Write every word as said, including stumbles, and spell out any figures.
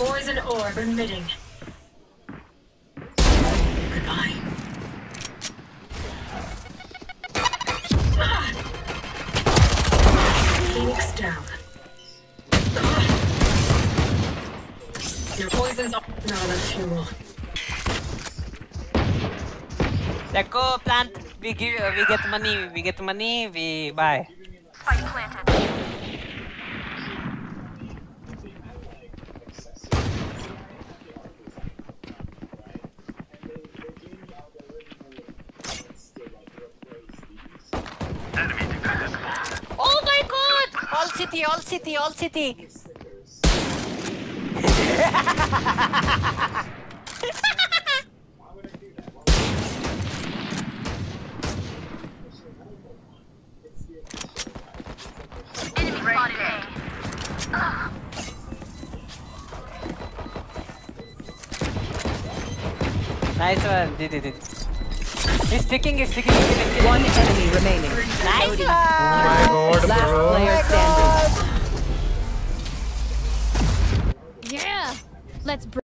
Poison orb emitting. Goodbye. Ah! Phoenix down. Ah! Your poison's not enough fuel. Let's go plant. We give. Uh, we get money. We get money. We buy. Spike planted. Oh my god! All city, all city, all city! Enemy spotted A. Ugh. Nice one, did it. He's sticking, he's sticking, he's sticking. One enemy remaining. Nice one! Oh my god, Last bro. player standing. Yeah. Let's.